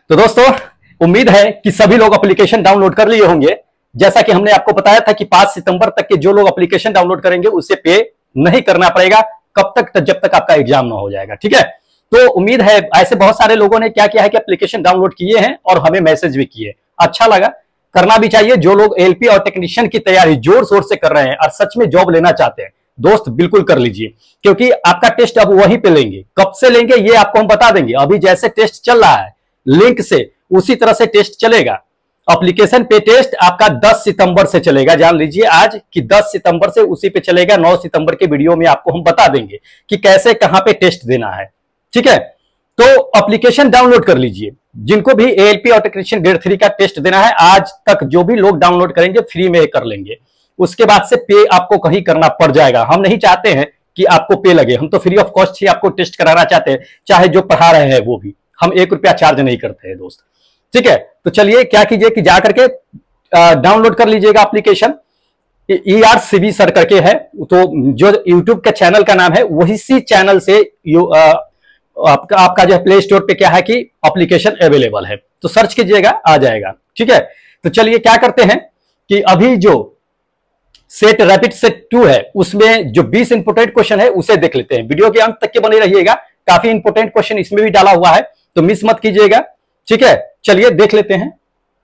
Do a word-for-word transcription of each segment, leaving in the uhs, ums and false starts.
तो दोस्तों उम्मीद है कि सभी लोग एप्लीकेशन डाउनलोड कर लिए होंगे। जैसा कि हमने आपको बताया था कि पांच सितंबर तक के जो लोग एप्लीकेशन डाउनलोड करेंगे उसे पे नहीं करना पड़ेगा, कब तक? जब तक आपका एग्जाम ना हो जाएगा। ठीक है, तो उम्मीद है ऐसे बहुत सारे लोगों ने क्या किया है कि एप्लीकेशन डाउनलोड किए हैं और हमें मैसेज भी किए। अच्छा लगा, करना भी चाहिए। जो लोग एलपी और टेक्नीशियन की तैयारी जोर शोर से कर रहे हैं और सच में जॉब लेना चाहते हैं, दोस्त बिल्कुल कर लीजिए, क्योंकि आपका टेस्ट अब वहीं पे लेंगे। कब से लेंगे ये आपको हम बता देंगे। अभी जैसे टेस्ट चल रहा है लिंक से, उसी तरह से टेस्ट चलेगा। एप्लीकेशन पे टेस्ट आपका दस सितंबर से चलेगा। जान लीजिए आज कि दस सितंबर से उसी पे चलेगा। नौ सितंबर के वीडियो में आपको हम बता देंगे कि कैसे कहां पे टेस्ट देना है। ठीक है, तो एप्लीकेशन डाउनलोड कर लीजिए। जिनको भी एएलपी और टेक्नीशियन ग्रेड थ्री का टेस्ट देना है, आज तक जो भी लोग डाउनलोड करेंगे फ्री में कर लेंगे। उसके बाद से पे आपको कहीं करना पड़ जाएगा। हम नहीं चाहते हैं कि आपको पे लगे, हम तो फ्री ऑफ कॉस्ट ही आपको टेस्ट कराना चाहते हैं, चाहे जो पढ़ा रहे हैं वो भी। हम एक रुपया चार्ज नहीं करते हैं दोस्त। ठीक है, तो चलिए क्या कीजिए कि जाकर के डाउनलोड कर लीजिएगा application. E R C B sir करके है, तो जो यूट्यूब का चैनल का नाम है वही सी चैनल से यू, आ, आपका आपका जो प्ले स्टोर पे क्या है कि एप्लीकेशन अवेलेबल है, तो सर्च कीजिएगा आ जाएगा। ठीक है, तो चलिए क्या करते हैं कि अभी जो सेट रैपिड सेट टू है उसमें जो बीस इंपोर्टेंट क्वेश्चन है उसे देख लेते हैं। वीडियो के अंत तक के बने रहिएगा, काफी इंपोर्टेंट क्वेश्चन इसमें भी डाला हुआ है, तो मिस मत कीजिएगा। ठीक है, चलिए देख लेते हैं।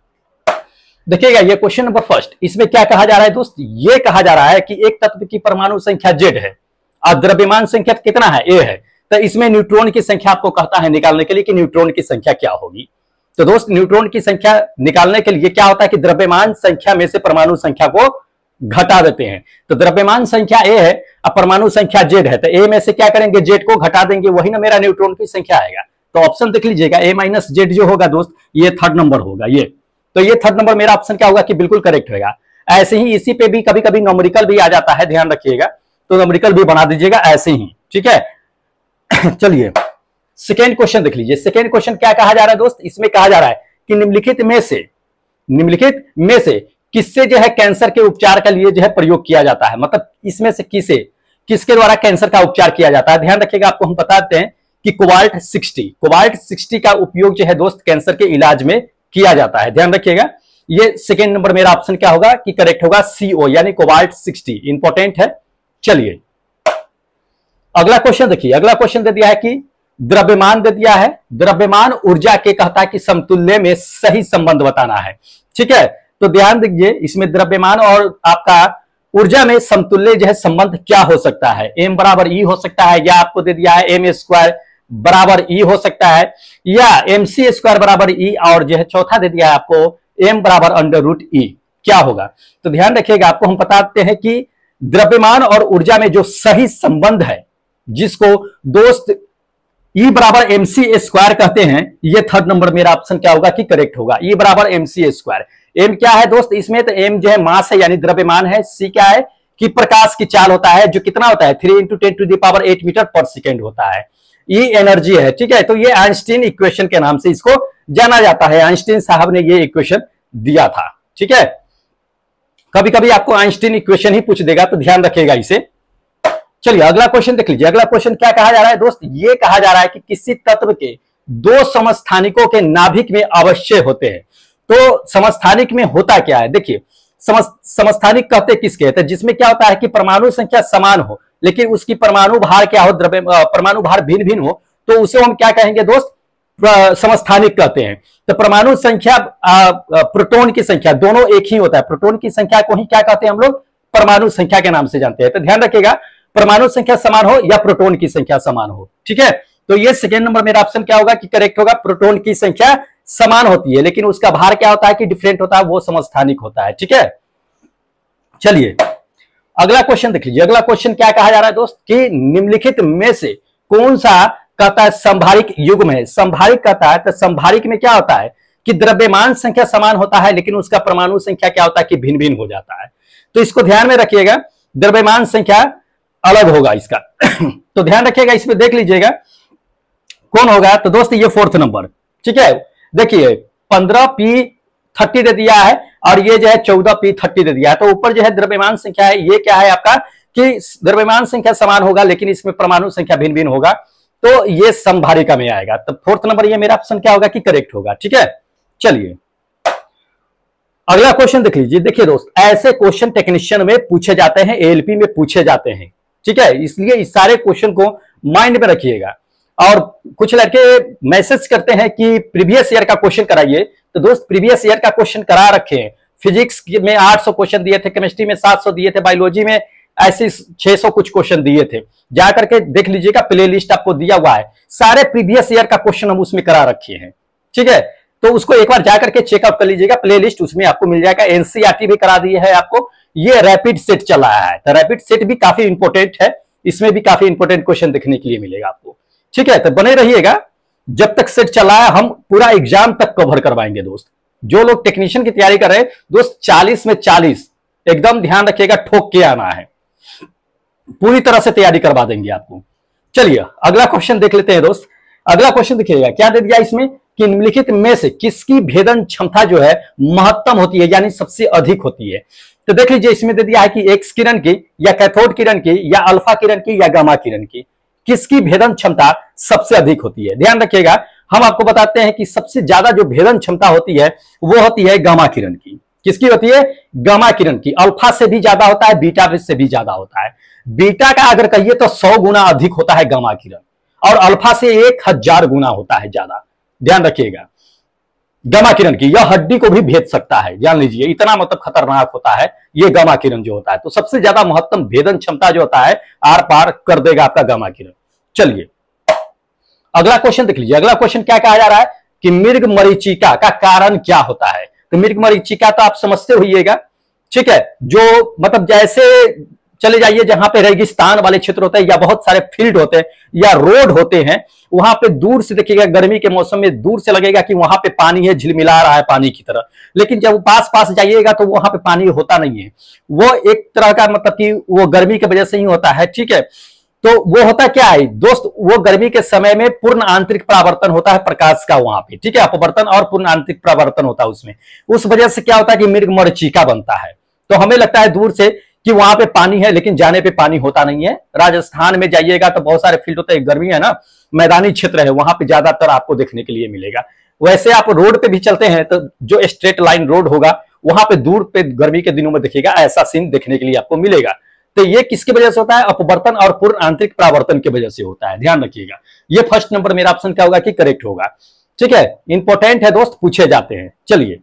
देखिएगा ये क्वेश्चन नंबर फर्स्ट, इसमें क्या कहा जा रहा है दोस्त? ये कहा जा रहा है कि एक तत्व की परमाणु संख्या जेड है और द्रव्यमान संख्या कितना है? ए है। तो इसमें न्यूट्रॉन की संख्या आपको कहता है निकालने के लिए कि न्यूट्रॉन की संख्या क्या होगी। तो दोस्त न्यूट्रॉन की संख्या निकालने के लिए क्या होता है कि द्रव्यमान संख्या में से परमाणु संख्या को घटा देते हैं। तो द्रव्यमान संख्या ए है और परमाणु संख्या जेड है, तो ए में से क्या करेंगे? जेड को घटा देंगे, वही ना मेरा न्यूट्रॉन की संख्या आएगा। तो ऑप्शन देख लीजिएगा, ए माइनस जेड जो होगा दोस्त ये थर्ड नंबर होगा। ये तो ये थर्ड नंबर मेरा ऑप्शन क्या होगा कि बिल्कुल करेक्ट होगा। ऐसे ही इसी पे भी कभी कभी न्यूमेरिकल भी आ जाता है, ध्यान रखिएगा, तो न्यूमेरिकल भी बना दीजिएगा ऐसे ही। ठीक है, चलिए सेकेंड क्वेश्चन देख लीजिए। सेकेंड क्वेश्चन क्या कहा जा रहा है दोस्त? इसमें कहा जा रहा है कि निम्नलिखित में से निम्नलिखित में से किससे जो है कैंसर के उपचार के लिए जो है प्रयोग किया जाता है? मतलब इसमें से किसे किसके द्वारा कैंसर का उपचार किया जाता है? ध्यान रखिएगा, आपको हम बताते हैं कि कोबाल्ट सिक्सटी कोबाल्ट सिक्सटी का उपयोग जो है दोस्त कैंसर के इलाज में किया जाता है। ध्यान रखिएगा, ये सेकेंड नंबर मेरा ऑप्शन क्या होगा कि करेक्ट होगा सीओ यानी कोबाल्ट सिक्सटी, इंपॉर्टेंट है। चलिए अगला क्वेश्चन देखिए। अगला क्वेश्चन दे दिया है कि द्रव्यमान दे दिया है। द्रव्यमान ऊर्जा के कहता है कि समतुल्य में सही संबंध बताना है। ठीक है, तो ध्यान दीजिए, इसमें द्रव्यमान और आपका ऊर्जा में समतुल्य जो है संबंध क्या हो सकता है? एम बराबर ई हो सकता है, या आपको दे दिया है एम स्क्वायर बराबर ई हो सकता है, या एम सी स्क्वायर बराबर ई, और जो है चौथा दे दिया है आपको एम बराबर अंडर रूट ई। क्या होगा? तो ध्यान रखिएगा, आपको हम बताते हैं कि द्रव्यमान और ऊर्जा में जो सही संबंध है, जिसको दोस्त ई बराबर एम सी स्क्वायर कहते हैं, ये थर्ड नंबर मेरा ऑप्शन क्या होगा कि करेक्ट होगा। ई बराबर एम सी स्क्वायर। एम क्या है दोस्त इसमें? तो एम जो है मास है यानी द्रव्यमान है। सी क्या है कि प्रकाश की चाल होता है, जो कितना होता है three into ten to the power eight metre per second होता है। ई एनर्जी है। ठीक है, तो ये आइंस्टीन इक्वेशन के नाम से इसको जाना जाता है। आइंस्टीन साहब ने ये इक्वेशन दिया था। ठीक है, कभी कभी आपको आइंस्टीन इक्वेशन ही पूछ देगा, तो ध्यान रखिएगा इसे। चलिए अगला क्वेश्चन देख लीजिए। अगला क्वेश्चन क्या कहा जा रहा है दोस्त? ये कहा जा रहा है कि किसी तत्व के दो समस्थानिकों के नाभिक में अवश्य होते हैं। तो समस्थानिक में होता क्या है? देखिए समस्थानिक कहते किसके हैं? जिसमें क्या होता है कि परमाणु संख्या समान हो लेकिन उसकी परमाणु भार क्या हो, द्रव्य परमाणु भार भिन्न भिन्न हो, तो उसे हम क्या कहेंगे दोस्त? समस्थानिक कहते हैं। तो परमाणु संख्या प्रोटॉन की संख्या दोनों एक ही होता है। प्रोटॉन की संख्या को ही क्या कहते हैं हम लोग? परमाणु संख्या के नाम से जानते हैं। तो ध्यान रखिएगा, परमाणु संख्या समान हो या प्रोटॉन की संख्या समान हो। ठीक है, तो ये सेकेंड नंबर मेरा ऑप्शन क्या होगा कि करेक्ट होगा। प्रोटॉन की संख्या समान होती है लेकिन उसका भार क्या होता है कि डिफरेंट होता है, वो समस्थानिक होता है। ठीक है, चलिए अगला क्वेश्चन देख लीजिए। अगला क्वेश्चन क्या कहा जा रहा है दोस्त कि निम्नलिखित में से कौन सा कहता है संभारिक युग्म है? संभारिक कहता है, तो संभारिक में क्या होता है कि द्रव्यमान संख्या समान होता है लेकिन उसका परमाणु संख्या क्या होता है कि भिन्न भिन्न हो जाता है। तो इसको ध्यान में रखिएगा, द्रव्यमान संख्या अलग होगा इसका। तो ध्यान रखिएगा, इसमें देख लीजिएगा कौन होगा। तो दोस्त ये फोर्थ नंबर। ठीक है, देखिए पंद्रह पी थर्टी दे दिया है और ये जो है चौदह पी थर्टी दे दिया है। तो ऊपर जो है द्रव्यमान संख्या है, ये क्या है आपका कि द्रव्यमान संख्या समान होगा लेकिन इसमें परमाणु संख्या भिन्न भिन्न होगा। तो ये समभारिका में आएगा। तो फोर्थ नंबर ये मेरा ऑप्शन क्या होगा कि करेक्ट होगा। ठीक है, चलिए अगला क्वेश्चन देख लीजिए। देखिए दोस्त, ऐसे क्वेश्चन टेक्नीशियन में पूछे जाते हैं, एएलपी में पूछे जाते हैं। ठीक है, इसलिए इस सारे क्वेश्चन को माइंड में रखिएगा। और कुछ लड़के मैसेज करते हैं कि प्रीवियस ईयर का क्वेश्चन कराइए, तो दोस्त प्रीवियस ईयर का क्वेश्चन करा रखे हैं। फिजिक्स में आठ सौ क्वेश्चन दिए थे, केमिस्ट्री में सात सौ दिए थे, बायोलॉजी में ऐसे छह सौ कुछ क्वेश्चन दिए थे। जाकर के देख लीजिएगा, प्ले लिस्ट आपको दिया हुआ है, सारे प्रीवियस ईयर का क्वेश्चन हम उसमें करा रखे हैं। ठीक है, तो उसको एक बार जाकर के चेकआउट कर लीजिएगा, प्ले लिस्ट उसमें आपको मिल जाएगा। एनसीईआरटी भी करा दी है आपको, ये रैपिड सेट चला है, तो रैपिड सेट भी काफी इंपॉर्टेंट है, इसमें भी काफी इंपॉर्टेंट क्वेश्चन देखने के लिए मिलेगा आपको। ठीक है, तो बने रहिएगा, जब तक सेट चला है हम पूरा एग्जाम तक कवर करवाएंगे दोस्त। जो लोग टेक्नीशियन की तैयारी कर रहे हैं दोस्त, चालीस में चालीस एकदम ध्यान रखिएगा, ठोक के आना है, पूरी तरह से तैयारी करवा देंगे आपको। चलिए अगला क्वेश्चन देख लेते हैं दोस्त। अगला क्वेश्चन देखिएगा, क्या दे दिया इसमें कि निम्नलिखित में से किसकी भेदन क्षमता जो है महत्तम होती है, यानी सबसे अधिक होती है। तो देख लीजिए, इसमें दे दिया है कि एक्स किरण की या कैथोड किरण की या अल्फा किरण की या गामा किरण की, किसकी भेदन क्षमता सबसे अधिक होती है। ध्यान रखिएगा, हम आपको बताते हैं कि सबसे ज्यादा जो भेदन क्षमता होती है वो होती है गामा किरण की। किसकी होती है? गामा किरण की। अल्फा से भी ज्यादा होता है, बीटा से भी ज्यादा होता है। बीटा का अगर कहिए तो सौ गुना अधिक होता है गामा किरण, और अल्फा से एक हजार गुना होता है ज्यादा। ध्यान रखिएगा, गामा किरण की यह हड्डी को भी भेद सकता है, जान लीजिए, इतना मतलब खतरनाक होता है ये गामा किरण जो होता है। तो सबसे ज्यादा महत्तम भेदन क्षमता जो होता है, आर पार कर देगा आपका गामा किरण। चलिए अगला क्वेश्चन देख लीजिए। अगला क्वेश्चन क्या कहा जा रहा है कि मृग मरीचिका का कारण क्या होता है। तो मृग मरीचिका तो आप समझते होइएगा, ठीक है, जो मतलब जैसे चले जाइए जहां पे रेगिस्तान वाले क्षेत्र होते हैं या बहुत सारे फील्ड होते हैं या रोड होते हैं, वहां पे दूर से देखिएगा, गर्मी के मौसम में दूर से लगेगा कि वहां पे पानी है, झिलमिला रहा है पानी की तरह, लेकिन जब पास पास जाइएगा तो वहां पे पानी होता नहीं है। वो एक तरह का मतलब कि वो गर्मी की वजह से ही होता है। ठीक है, तो वो होता क्या है दोस्त, वो गर्मी के समय में पूर्ण आंतरिक परावर्तन होता है प्रकाश का वहां पे। ठीक है, अपवर्तन और पूर्ण आंतरिक परावर्तन होता है उसमें। उस वजह से क्या होता है कि मृग मरीचिका बनता है। तो हमें लगता है दूर से कि वहां पे पानी है, लेकिन जाने पे पानी होता नहीं है। राजस्थान में जाइएगा तो बहुत सारे फील्ड होते हैं, गर्मी है ना, मैदानी क्षेत्र है, वहां पे ज्यादातर आपको देखने के लिए मिलेगा। वैसे आप रोड पे भी चलते हैं तो जो स्ट्रेट लाइन रोड होगा वहां पे दूर पे गर्मी के दिनों में देखिएगा ऐसा सीन देखने के लिए आपको मिलेगा। तो ये किसकी वजह से होता है? अपवर्तन और पूर्ण आंतरिक परावर्तन की वजह से होता है। ध्यान रखिएगा, ये फर्स्ट नंबर मेरा ऑप्शन क्या होगा कि करेक्ट होगा। ठीक है, इंपॉर्टेंट है दोस्त, पूछे जाते हैं। चलिए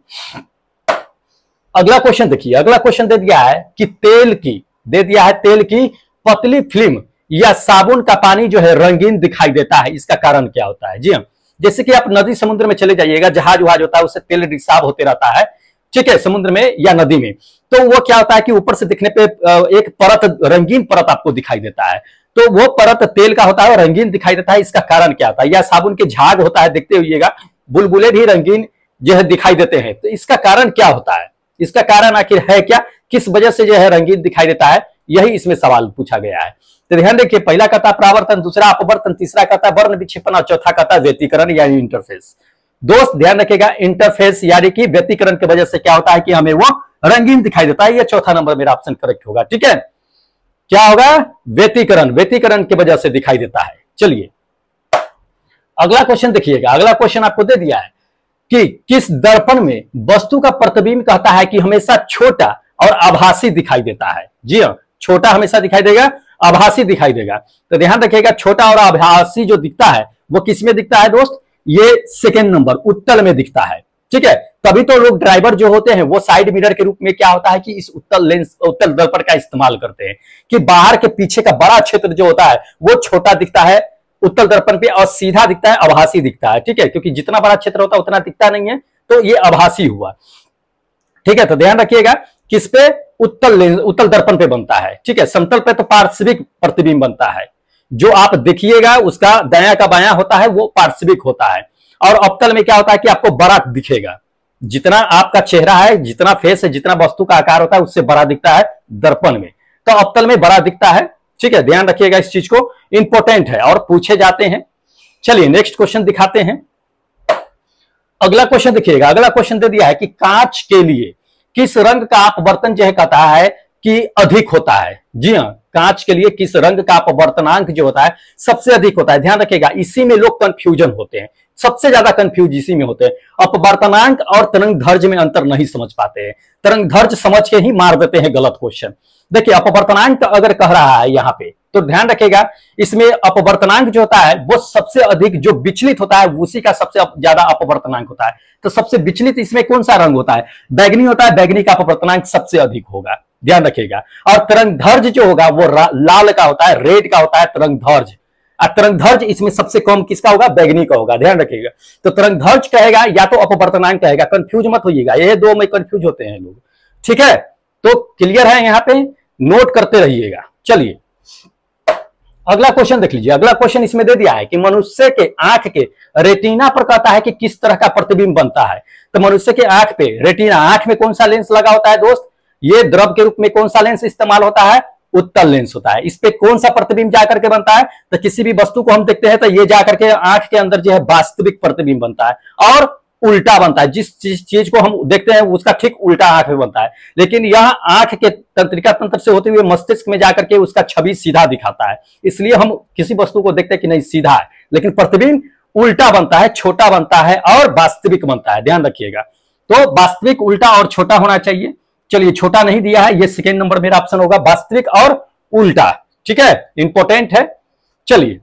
अगला क्वेश्चन देखिए। अगला क्वेश्चन दे दिया है कि तेल की दे दिया है तेल की पतली फिल्म या साबुन का पानी जो है रंगीन दिखाई देता है, इसका कारण क्या होता है? जी हाँ, जैसे कि आप नदी समुद्र में चले जाइएगा, जहाज वहाज होता है, उससे तेल रिसाव होते रहता है। ठीक है, समुद्र में या नदी में, तो वो क्या होता है कि ऊपर से दिखने पे एक परत, रंगीन परत आपको दिखाई देता है। तो वो परत तेल का होता है और रंगीन दिखाई देता है, इसका कारण क्या होता है? या साबुन के झाग होता है, देखते हुइएगा बुलबुले भी रंगीन जो है दिखाई देते हैं, तो इसका कारण क्या होता है? इसका कारण आखिर है क्या, किस वजह से जो है रंगीन दिखाई देता है, यही इसमें सवाल पूछा गया है। तो ध्यान देखिए, पहला कहता है परावर्तन, दूसरा अपवर्तन, तीसरा कहता है वर्ण विक्षेपण और चौथा कहता है व्यतिकरण यानी इंटरफेस। दोस्त ध्यान रखिएगा, इंटरफेस यानी कि व्यतिकरण की वजह से क्या होता है कि हमें वो रंगीन दिखाई देता है। ये चौथा नंबर मेरा ऑप्शन करेक्ट होगा। ठीक है, क्या होगा? व्यतिकरण, व्यतिकरण की वजह से दिखाई देता है। चलिए अगला क्वेश्चन देखिएगा। अगला क्वेश्चन आपको दे दिया है कि किस दर्पण में वस्तु का प्रतिबिंब कहता है कि हमेशा छोटा और आभासी दिखाई देता है। जी हाँ, छोटा हमेशा दिखाई देगा, आभासी दिखाई देगा। तो ध्यान रखिएगा, छोटा और आभासी जो दिखता है वो किस में दिखता है दोस्त? ये सेकेंड नंबर उत्तल में दिखता है। ठीक है, तभी तो लोग ड्राइवर जो होते हैं वो साइड मिरर के रूप में क्या होता है कि इस उत्तल लेंस, उत्तल दर्पण का इस्तेमाल करते हैं कि बाहर के पीछे का बड़ा क्षेत्र जो होता है वो छोटा दिखता है उत्तल दर्पण पे और सीधा दिखता है, आभासी दिखता है। ठीक है, क्योंकि जितना बड़ा क्षेत्र होता है उतना दिखता नहीं है, तो ये आभासी हुआ। ठीक है, तो ध्यान रखिएगा किस पे? उत्तल लेंस, उत्तल दर्पण पे बनता है। ठीक है, समतल पे तो पार्श्विक प्रतिबिंब बनता है, जो आप देखिएगा उसका दायां का बायां होता है वो पार्श्विक होता है, और अवतल में क्या होता है कि आपको बड़ा दिखेगा। जितना आपका चेहरा है, जितना फेस है, जितना वस्तु का आकार होता है उससे बड़ा दिखता है दर्पण में, तो अवतल में बड़ा दिखता है। ठीक है, ध्यान रखिएगा इस चीज को, इंपॉर्टेंट है और पूछे जाते हैं। चलिए नेक्स्ट क्वेश्चन दिखाते हैं। अगला क्वेश्चन देखिएगा। अगला क्वेश्चन दे दिया है कि कांच के लिए किस रंग का अपवर्तन जो है कहता है कि अधिक होता है। जी हाँ, कांच के लिए किस रंग का अपवर्तनांक जो होता है सबसे अधिक होता है। ध्यान रखिएगा, इसी में लोग कंफ्यूजन होते हैं, सबसे ज्यादा कंफ्यूज इसी में होते हैं। अपवर्तनांक और तरंग दैर्ध्य में अंतर नहीं समझ पाते हैं, तरंग दैर्ध्य समझ के ही मार देते हैं गलत क्वेश्चन। देखिए, अपवर्तनांक अगर कह रहा है यहाँ पे तो ध्यान रखिएगा, इसमें अपवर्तनांक जो होता है वो सबसे अधिक जो विचलित होता है उसी का सबसे ज्यादा अपवर्तनांक होता है। तो सबसे विचलित इसमें कौन सा रंग होता है? बैगनी होता है, बैगनी का अपवर्तनांक सबसे अधिक होगा, ध्यान रखिएगा। और तरंग दैर्ध्य जो होगा वो लाल का होता है, रेड का होता है तरंग दैर्ध्य। और तरंग दैर्ध्य इसमें सबसे कम किसका होगा? बैगनी का होगा, ध्यान रखिएगा। तो तरंग दैर्ध्य कहेगा या तो अपवर्तनांक कहेगा, कंफ्यूज मत होइएगा, ये दो में कंफ्यूज होते हैं लोग, ठीक है। तो क्लियर है, यहाँ पे नोट करते रहिएगा। चलिए अगला क्वेश्चन देख लीजिए। अगला क्वेश्चन इसमें दे दिया है कि मनुष्य के आंख के रेटिना पर कहता है कि किस तरह का प्रतिबिंब बनता है। तो मनुष्य के आंख पे रेटिना, आंख में कौन सा लेंस लगा होता है दोस्त? ये द्रव के रूप में कौन सा लेंस इस्तेमाल होता है? उत्तल लेंस होता है। इस पे कौन सा प्रतिबिंब जाकर के बनता है? तो किसी भी वस्तु को हम देखते हैं तो ये जाकर के आंख के अंदर जो है वास्तविक प्रतिबिंब बनता है और उल्टा बनता है। जिस चीज को हम देखते हैं उसका ठीक उल्टा आंख में बनता है, लेकिन यह आंख के तंत्रिका तंत्र से होते हुए मस्तिष्क में जाकर के उसका छवि सीधा दिखाता है। इसलिए हम किसी वस्तु को देखते हैं कि नहीं सीधा है, लेकिन प्रतिबिंब उल्टा बनता है, छोटा बनता है और वास्तविक बनता है, ध्यान रखिएगा। तो वास्तविक उल्टा और छोटा होना चाहिए। चलिए, छोटा नहीं दिया है, ये सेकेंड नंबर मेरा ऑप्शन होगा, वास्तविक और उल्टा, ठीक है, इंपॉर्टेंट है। चलिए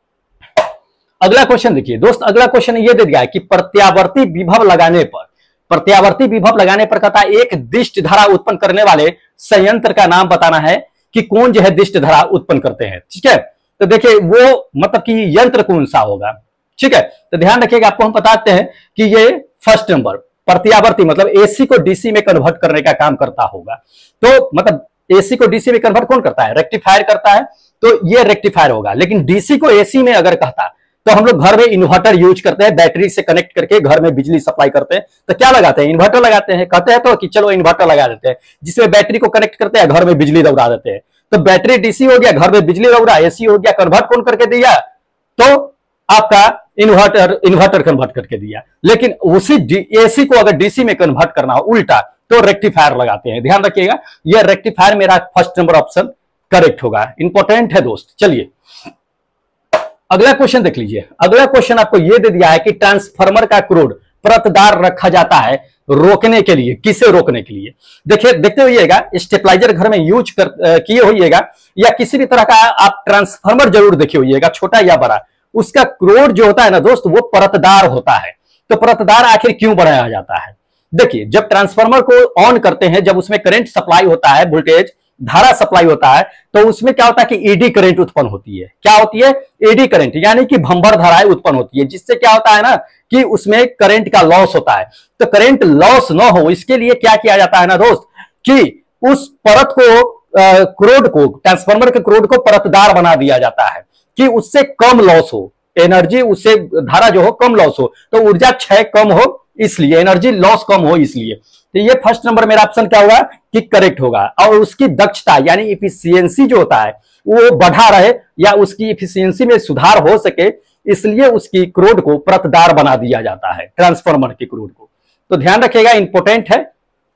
अगला क्वेश्चन देखिए दोस्त। अगला क्वेश्चन ये दे दिया है कि प्रत्यावर्ती विभव लगाने पर, प्रत्यावर्ती विभव लगाने पर कहता है एक दिष्ट धारा उत्पन्न करने वाले संयंत्र का नाम बताना है कि कौन जो है दिष्ट धारा उत्पन्न करते हैं, ठीक है। तो देखिए वो मतलब कि यंत्र कौन सा होगा, ठीक है। तो ध्यान रखिएगा, आपको हम बताते हैं कि ये फर्स्ट नंबर प्रत्यावर्ती मतलब एसी को डीसी में कन्वर्ट करने का काम करता होगा। तो मतलब एसी को डीसी में कन्वर्ट कौन करता है? रेक्टिफायर करता है, तो ये रेक्टिफायर होगा। लेकिन डीसी को एसी में अगर कहता तो हम लोग घर में इन्वर्टर यूज करते हैं, बैटरी से कनेक्ट करके घर में बिजली सप्लाई करते हैं, तो क्या लगाते हैं? इन्वर्टर लगाते हैं। कहते हैं तो कि चलो इन्वर्टर लगा देते हैं, जिसमें बैटरी को कनेक्ट करते हैं, घर में बिजली दौड़ा देते हैं। तो बैटरी डीसी हो गया, घर में बिजली दौड़ा, एसी हो गया, कन्वर्ट कौन करके दिया? तो आपका इन्वर्टर इन्वर्टर कन्वर्ट करके दिया। लेकिन उसी एसी को अगर डीसी में कन्वर्ट करना हो उल्टा तो रेक्टिफायर लगाते हैं, ध्यान रखिएगा। यह रेक्टिफायर मेरा फर्स्ट नंबर ऑप्शन करेक्ट होगा, इंपॉर्टेंट है दोस्त। चलिए अगला क्वेश्चन देख लीजिए। अगला क्वेश्चन आपको यह दे दिया है कि ट्रांसफार्मर का क्रोड परतदार रखा जाता है रोकने के लिए, किसे रोकने के लिए? देखिए देखते होइएगा, स्टेबलाइजर घर में यूज कर किए होइएगा या किसी भी तरह का आप ट्रांसफार्मर जरूर देखे होइएगा, छोटा या बड़ा, उसका क्रोड जो होता है ना दोस्त वो परतदार होता है। तो परतदार आखिर क्यों बनाया जाता है? देखिए, जब ट्रांसफार्मर को ऑन करते हैं, जब उसमें करंट सप्लाई होता है, वोल्टेज धारा सप्लाई होता है, तो उसमें क्या होता है कि एडी करंट उत्पन्न होती है। क्या होती है? एडी करंट, यानी कि भंवर धाराएं उत्पन्न होती है, जिससे क्या होता है ना कि उसमें करंट का लॉस होता है। तो करंट लॉस ना हो इसके लिए क्या किया जाता है ना दोस्त कि उस परत को क्रोड को ट्रांसफार्मर के क्रोड को परतदार बना दिया जाता है कि उससे कम लॉस हो, एनर्जी उससे धारा जो हो कम लॉस हो, तो ऊर्जा क्षय कम हो, इसलिए एनर्जी लॉस कम हो इसलिए। तो ये फर्स्ट नंबर मेरा ऑप्शन क्या होगा कि करेक्ट होगा। और उसकी दक्षता यानी इफिशियंसी जो होता है वो बढ़ा रहे या उसकी इफिशियंसी में सुधार हो सके, इसलिए उसकी क्रोड को परतदार बना दिया जाता है, ट्रांसफार्मर की क्रोड को। तो ध्यान रखिएगा, इंपॉर्टेंट है।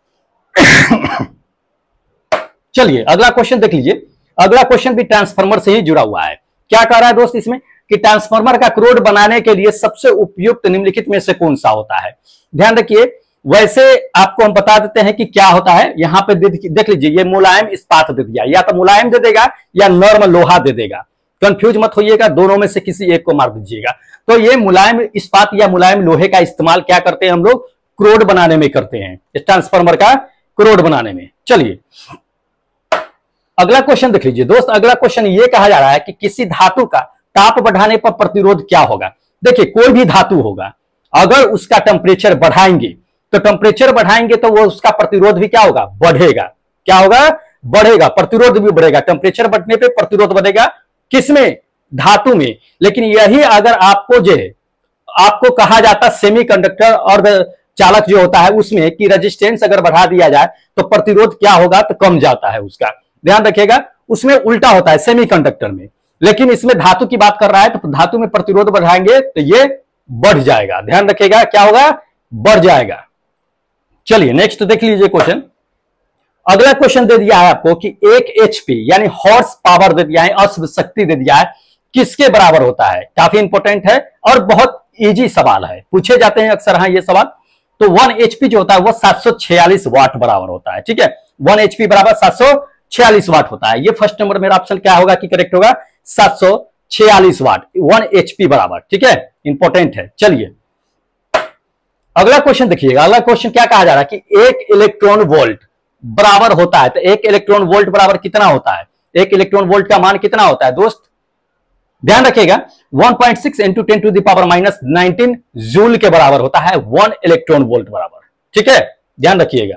चलिए अगला क्वेश्चन देख लीजिए। अगला क्वेश्चन भी ट्रांसफार्मर से ही जुड़ा हुआ है। क्या कह रहा है दोस्त इसमें कि ट्रांसफार्मर का क्रोड बनाने के लिए सबसे उपयुक्त निम्नलिखित में से कौन सा होता है? ध्यान रखिए, वैसे आपको हम बता देते हैं कि क्या होता है। यहां पे देख लीजिए, ये मुलायम इस्पात दे दिया, या तो मुलायम दे देगा या नर्म लोहा दे देगा। कंफ्यूज मत होइएगा, दोनों में से किसी एक को मार दीजिएगा। तो ये मुलायम इस्पात या मुलायम लोहे का इस्तेमाल क्या करते हैं हम लोग? क्रोड बनाने में करते हैं, ट्रांसफार्मर का क्रोड बनाने में। चलिए अगला क्वेश्चन देख लीजिए दोस्त। अगला क्वेश्चन ये कहा जा रहा है कि किसी धातु का ताप बढ़ाने पर प्रतिरोध क्या होगा? देखिए, कोई भी धातु होगा, अगर उसका टेम्परेचर बढ़ाएंगे तो टेम्परेचर बढ़ाएंगे तो वो उसका प्रतिरोध भी क्या होगा? बढ़ेगा। क्या होगा? बढ़ेगा, प्रतिरोध भी बढ़ेगा। टेम्परेचर बढ़ने पे प्रतिरोध बढ़ेगा, किसमें? धातु में। लेकिन यही अगर आपको जो है आपको कहा जाता सेमीकंडक्टर और चालक जो होता है उसमें कि रेजिस्टेंस अगर बढ़ा दिया जाए तो प्रतिरोध क्या होगा? तो कम जाता है उसका। ध्यान रखिएगा, उसमें उल्टा होता है सेमीकंडक्टर में, लेकिन इसमें धातु की बात कर रहा है तो धातु में प्रतिरोध बढ़ाएंगे तो ये बढ़ जाएगा। ध्यान रखिएगा, क्या होगा? बढ़ जाएगा। चलिए नेक्स्ट देख लीजिए क्वेश्चन। अगला क्वेश्चन दे दिया है आपको कि एक एचपी यानी हॉर्स पावर दे दिया है, अश्व शक्ति दे दिया है, किसके बराबर होता है। काफी इंपॉर्टेंट है और बहुत इजी सवाल है, पूछे जाते हैं अक्सर हाँ ये सवाल। तो वन एचपी जो होता है वो सात सौ छियालीस वाट बराबर होता है। ठीक है, वन एचपी बराबर सात सौ छियालीस वाट होता है। ये फर्स्ट नंबर मेरा ऑप्शन क्या होगा कि करेक्ट होगा, सात सौ छियालीस वाट, वन एचपी बराबर। ठीक है, इंपॉर्टेंट है। चलिए अगला क्वेश्चन देखिएगा। अगला क्वेश्चन क्या कहा जा रहा है कि एक इलेक्ट्रॉन वोल्ट बराबर होता है, तो एक इलेक्ट्रॉन वोल्ट बराबर कितना होता है, एक इलेक्ट्रॉन वोल्ट का मान कितना होता है दोस्त, ध्यान रखिएगा one point six into ten to the power minus nineteen joule के बराबर होता है वन इलेक्ट्रॉन वोल्ट बराबर। ठीक है, ध्यान रखिएगा।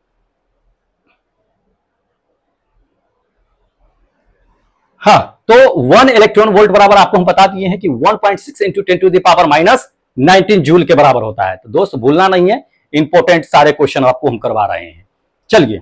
हाँ, तो वन इलेक्ट्रॉन वोल्ट बराबर आपको हम बता दिए हैं कि one point six into ten to the power minus nineteen joule के बराबर होता है। तो दोस्त भूलना नहीं है, इंपॉर्टेंट सारे क्वेश्चन आपको हम करवा रहे हैं। चलिए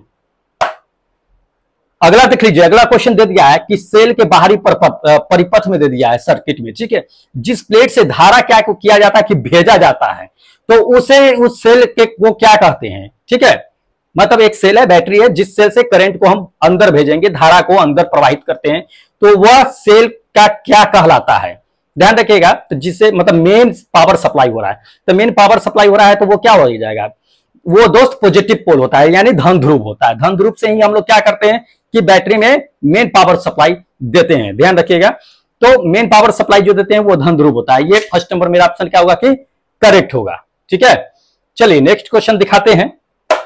अगला देख लीजिए। अगला क्वेश्चन दे दिया है कि सेल के बाहरी परिपथ में दे दिया है सर्किट में, ठीक है, जिस प्लेट से धारा क्या को किया जाता है कि भेजा जाता है, तो उसे उस सेल के वो क्या कहते हैं। ठीक है, मतलब एक सेल है, बैटरी है, जिस सेल से करंट को हम अंदर भेजेंगे, धारा को अंदर प्रवाहित करते हैं, तो वह सेल का क्या कहलाता है। ध्यान रखिएगा, तो जिससे मतलब मेन पावर सप्लाई हो रहा है, तो मेन पावर सप्लाई हो रहा है तो वो क्या हो जाएगा, वो दोस्त पॉजिटिव पोल होता है, यानी धन ध्रुव होता है। धन ध्रुव से ही हम लोग क्या करते हैं कि बैटरी में मेन पावर सप्लाई देते हैं। ध्यान रखिएगा, तो मेन पावर सप्लाई जो देते हैं वो धन ध्रुव होता है। ये फर्स्ट नंबर मेरा ऑप्शन क्या होगा कि करेक्ट होगा। ठीक है, चलिए नेक्स्ट क्वेश्चन दिखाते हैं।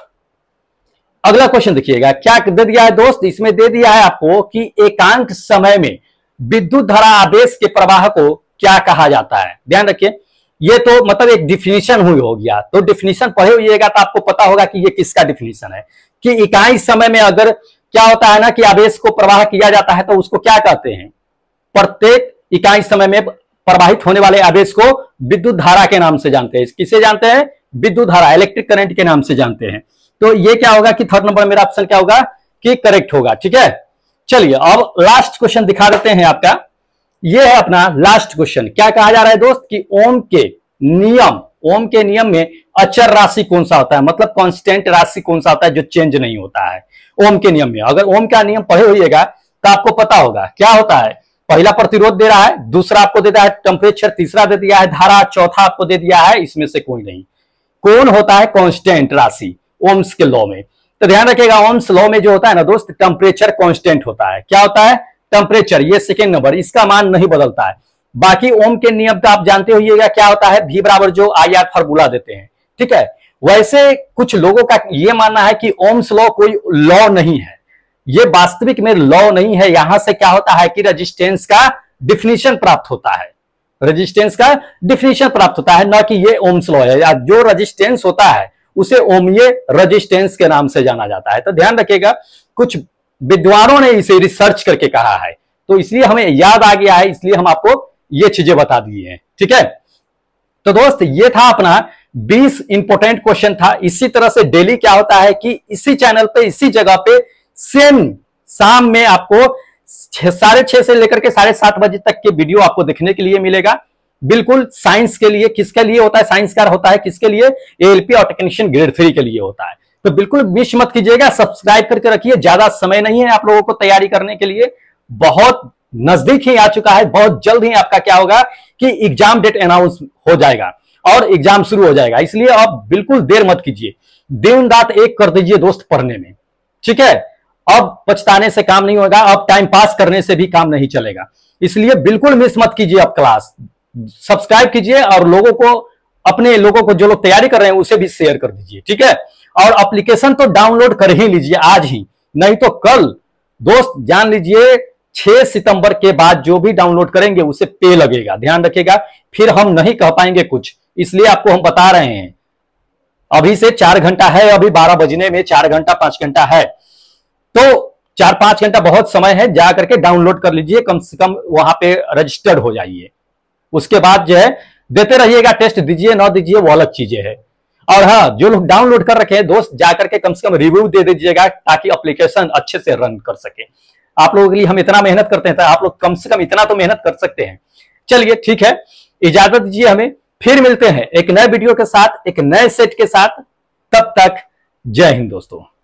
अगला क्वेश्चन देखिएगा, क्या दे दिया है दोस्त, इसमें दे दिया है आपको कि एकांक समय में विद्युत धारा आवेश के प्रवाह को क्या कहा जाता है। ध्यान रखिए, ये तो मतलब एक डिफिनीशन हुई हो गया, तो डिफिनीशन पढ़े हुईगा तो आपको पता होगा कि ये किसका डिफिनीशन है, कि इकाई समय में अगर क्या होता है ना कि आवेश को प्रवाह किया जाता है तो उसको क्या कहते हैं, प्रत्येक इकाई समय में प्रवाहित होने वाले आवेश को विद्युत धारा के नाम से जानते हैं। किसे जानते हैं, विद्युत धारा, इलेक्ट्रिक करंट के नाम से जानते हैं। तो ये क्या होगा कि थर्ड नंबर मेरा ऑप्शन क्या होगा कि करेक्ट होगा। ठीक है, चलिए अब लास्ट क्वेश्चन दिखा देते हैं आपका। ये है अपना लास्ट क्वेश्चन। क्या कहा जा रहा है दोस्त कि ओम के नियम, ओम के नियम में अचर राशि कौन सा होता है, मतलब कांस्टेंट राशि कौन सा होता है जो चेंज नहीं होता है ओम के नियम में। अगर ओम का नियम पढ़े होइएगा तो आपको पता होगा क्या होता है। पहला प्रतिरोध दे रहा है, दूसरा आपको दे दिया है टेम्परेचर, तीसरा दे दिया है धारा, चौथा आपको दे दिया है इसमें से कोई नहीं। कौन होता है कांस्टेंट राशि ओम्स के लॉ में। तो ध्यान रखिएगा, ओम्स लॉ में जो होता है ना दोस्त, टेम्परेचर कांस्टेंट होता है। क्या होता है, टेम्परेचर, ये सेकेंड नंबर, इसका मान नहीं बदलता है। बाकी ओम के नियम तो आप जानते होइएगा क्या होता है, भी बराबर जो आई आर फॉर्मूला देते हैं। ठीक है, वैसे कुछ लोगों का ये मानना है कि ओम्स लॉ कोई लॉ नहीं है, ये वास्तविक में लॉ नहीं है। यहां से क्या होता है कि रेजिस्टेंस का डिफिनीशन प्राप्त होता है, रेजिस्टेंस का डिफिनीशन प्राप्त होता है, ना कि ये ओम्स लॉ है। जो रेजिस्टेंस होता है उसे ओमीय रेजिस्टेंस के नाम से जाना जाता है। तो ध्यान रखिएगा, कुछ विद्वानों ने इसे रिसर्च करके कहा है, तो इसलिए हमें याद आ गया है, इसलिए हम आपको ये चीजें बता दी हैं। ठीक है, तो दोस्त ये था अपना बीस इंपोर्टेंट क्वेश्चन था। इसी तरह से डेली क्या होता है कि इसी चैनल पे, इसी जगह पे सेम शाम में आपको साढ़े छह से लेकर के साढ़े सात बजे तक के वीडियो आपको देखने के लिए मिलेगा। बिल्कुल साइंस के लिए, किसके लिए होता है, साइंस का होता है किसके लिए, एएलपी और टेक्नीशियन ग्रेड थ्री के लिए होता है। तो बिल्कुल मिस मत कीजिएगा, सब्सक्राइब करके रखिए। ज्यादा समय नहीं है आप लोगों को तैयारी करने के लिए, बहुत नजदीक ही आ चुका है। बहुत जल्द ही आपका क्या होगा कि एग्जाम डेट अनाउंस हो जाएगा और एग्जाम शुरू हो जाएगा, इसलिए आप बिल्कुल देर मत कीजिए, दिन रात एक कर दीजिए दोस्त पढ़ने में। ठीक है, अब पछताने से काम नहीं होगा, अब टाइम पास करने से भी काम नहीं चलेगा, इसलिए बिल्कुल मिस मत कीजिए। अब क्लास सब्सक्राइब कीजिए और लोगों को, अपने लोगों को जो लोग तैयारी कर रहे हैं उसे भी शेयर कर दीजिए। ठीक है, और एप्लीकेशन तो डाउनलोड कर ही लीजिए आज ही, नहीं तो कल दोस्त जान लीजिए छह सितंबर के बाद जो भी डाउनलोड करेंगे उसे पे लगेगा। ध्यान रखिएगा, फिर हम नहीं कह पाएंगे कुछ, इसलिए आपको हम बता रहे हैं। अभी से चार घंटा है, अभी बारह बजने में चार घंटा पांच घंटा है, तो चार पांच घंटा बहुत समय है, जा करके डाउनलोड कर लीजिए, कम से कम वहां पे रजिस्टर्ड हो जाइए। उसके बाद जो है देते रहिएगा, टेस्ट दीजिए ना दीजिए वो अलग चीजें है। और हाँ, जो लोग डाउनलोड कर रखे हैं दोस्त, जाकर के कम से कम रिव्यू दे दीजिएगा ताकि एप्लीकेशन अच्छे से रन कर सके। आप लोगों के लिए हम इतना मेहनत करते हैं, तो आप लोग कम से कम इतना तो मेहनत कर सकते हैं। चलिए ठीक है, इजाजत दीजिए हमें, फिर मिलते हैं एक नए वीडियो के साथ, एक नए सेट के साथ। तब तक जय हिंद दोस्तों।